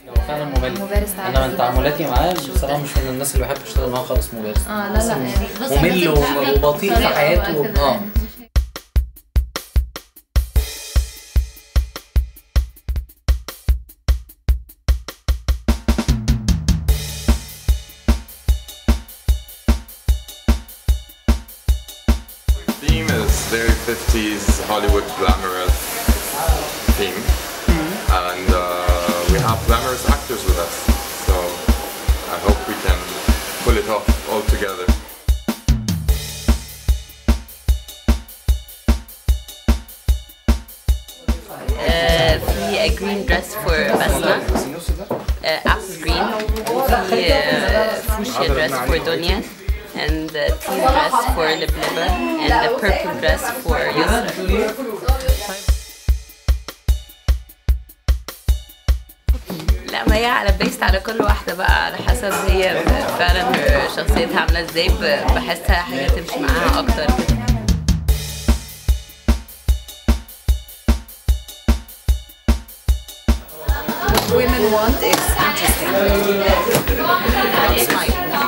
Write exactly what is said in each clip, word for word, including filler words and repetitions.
هو فعلا ممل. ممارس. انا من تعاملاتي معاه بصراحه مش من الناس اللي بحب اشتغل معاه خالص ممارس. اه لا لا ممل وبطيء في حياته. اه theme is very fifties Hollywood glamorous theme, mm-hmm. and uh, we have glamorous actors with us, so I hope we can pull it off all together. Uh, في a green dress for Basma, uh, apple green, وفي uh, fuchsia dress for Donia, and the teal dress for Libleba, and the purple dress for Yusra. لا ما هي على بيست على كل واحدة بقى على حسب هي فعلا شخصيتها عاملة ازاي، بحسها حاجة تمشي معاها أكتر. What women want is interesting. That's my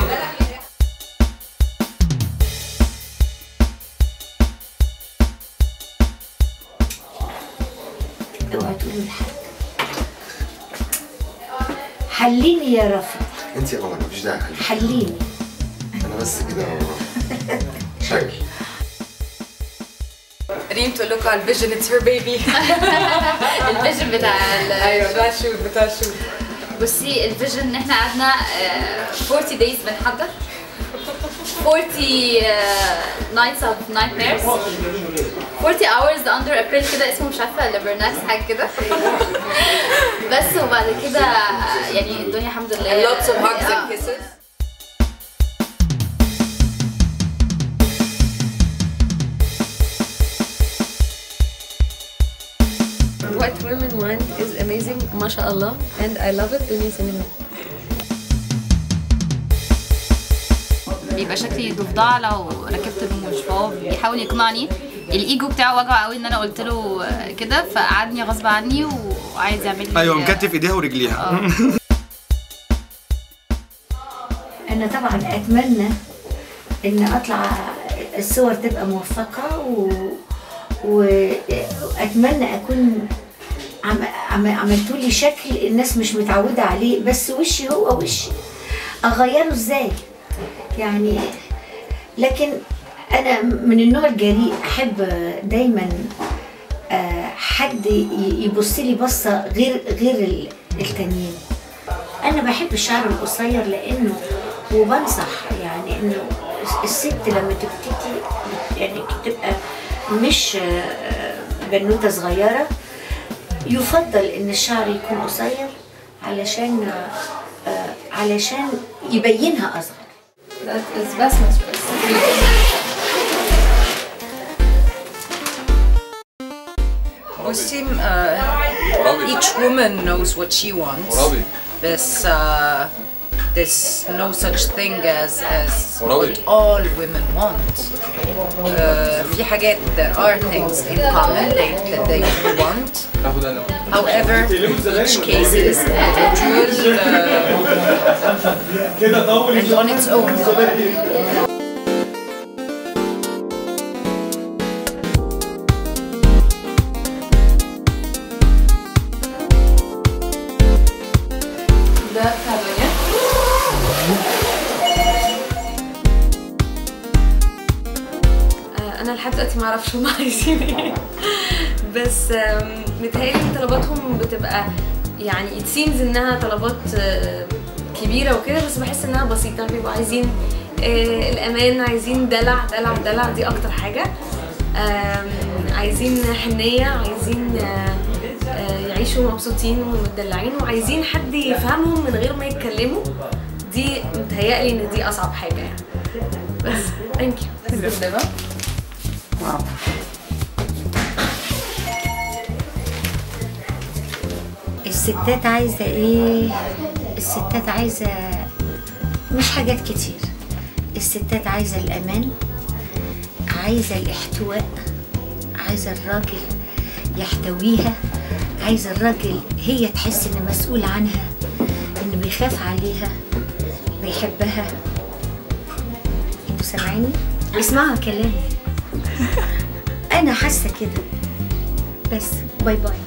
اوعى تقولي لحد. حليني يا رافض. انت يا ماما مفيش داعي. حليني. انا بس كده شكل. ريم تقول لكم على الفيجن اتس يور بيبي. الفيجن بتاع ايوه بتاع الشوت بتاع الشوت. بصي الفيجن ان احنا قعدنا forty days بنحضر forty nights of nightmares forty hours under a pill كده اسمه مش عارفه ليبرناكس حاجه كده. بس وبعد كده يعني الدنيا الحمد لله. lots of hugs and kisses. What women want is amazing, ما شاء الله, and I love it. دنيا سينما. بيبقى شكلي ضفدعه لو ركبت الرموش، فهو بيحاول يقنعني. الايجو بتاعه وجعه قوي ان انا قلت له كده، فقعدني غصب عني وعايز يعمل لي. ايوه مكتف ايديها ورجليها. انا طبعا اتمنى ان اطلع الصور تبقى موفقه و... واتمنى اكون عم... عم... عملتوا لي شكل الناس مش متعوده عليه، بس وشي هو وشي اغيره ازاي يعني. لكن انا من النوع الجريء، احب دايما حد يبص لي بصه غير غير التانيين. انا بحب الشعر القصير لانه وبنصح يعني انه الست لما تبتدي يعني تبقى مش بنوته صغيره، يفضل ان الشعر يكون قصير علشان علشان يبينها اصغر. That is Basma's dress. بصي uh, each woman knows what she wants. There's uh, there's no such thing as as what all women want. Uh, في حاجات there are things in common they, that they want. However, each case is individual uh, and on its own. ده بتاع دنيا. انا لحد دلوقتي ما اعرفش هم عايزين ايه، بس متهيألي طلباتهم بتبقى يعني it seems انها طلبات كبيره وكده، بس بحس انها بسيطه. بيبقوا عايزين الامان، عايزين دلع دلع دلع، دي اكتر حاجه. عايزين حنيه، عايزين يعيشوا مبسوطين ومتدلعين، وعايزين حد يفهمهم من غير ما يتكلموا. دي متهيألي ان دي اصعب حاجه يعني. بس ثانك يو. واو. الستات عايزه ايه؟ الستات عايزه مش حاجات كتير. الستات عايزه الامان، عايزه الاحتواء، عايزه الراجل يحتويها، عايزة الراجل هي تحس إنه مسؤول عنها، إنه بيخاف عليها، بيحبها. انتوا سامعيني؟ اسمعوا كلامي. أنا حاسة كده. بس باي باي.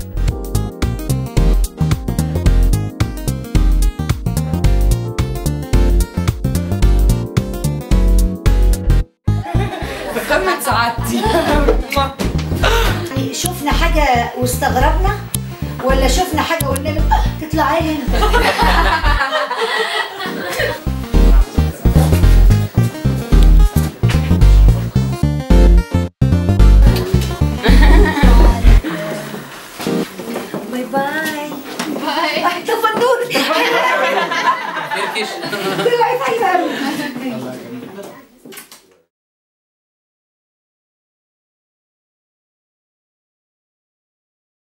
بكمل سعادتي. شفنا حاجة واستغربنا ولا شفنا حاجة وقلنا له تطلعي هنا؟ باي باي. باي. طب النور. فركش. طلعت حلوة.